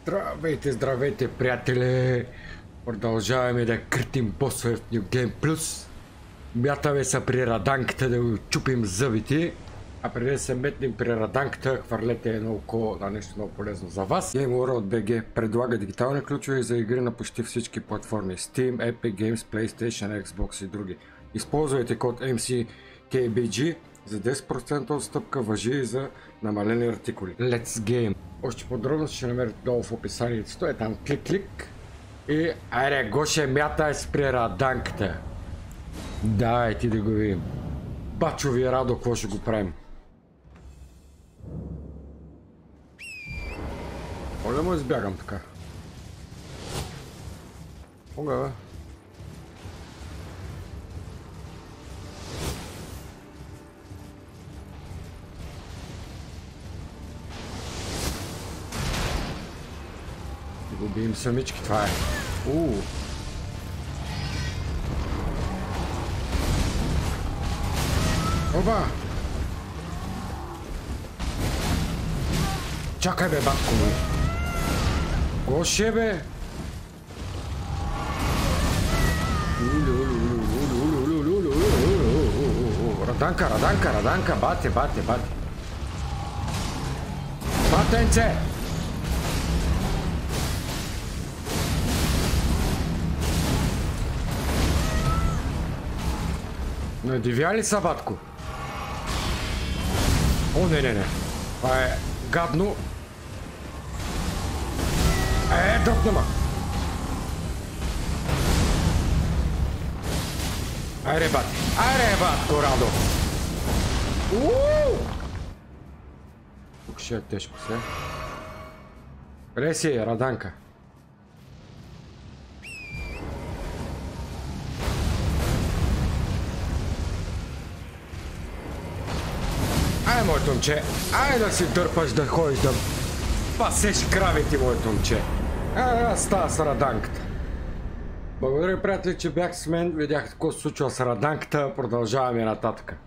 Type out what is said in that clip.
Здравейте, здравейте, приятели! Продължаваме да критим босове в New Game Plus. Мятаме се при раданката да го чупим зъбите. А преди да се метнем при раданката, хвърлете едно око на нещо много полезно за вас. GameWorld от BG предлага дигитални ключове за игри на почти всички платформи. Steam, Epic Games, PlayStation, Xbox и други. Използвайте код MCKBG за 10% отстъпка, важи и за намалени артикули. Let's game! Още подробно ще намерите долу в описанието. Е там клик-клик. И айде, Гоше, мятай с при раданката. Дайте да го видим. Бачови Радо, какво ще го правим? Мога да му избягам така? Мога, бе. Губим самички, това е. Оба! Чакай, бе, батко ми. Гоше, бе! Раданка, раданка, раданка, бате, бате, бате. Батенце! Надивя ли са, батко? О, не, не, не. Това е гадно. Дръпна ма. Айде, бат. Айде, батко, Радо. Тук ще е тежко се. Къде си, раданка? Ай, моето момче, ай да си дърпаш да ходиш да пасеш кравите, моето момче. Става с раданката. Благодаря, приятели, че бях с мен. Видях какво се случва с раданката. Продължаваме нататък.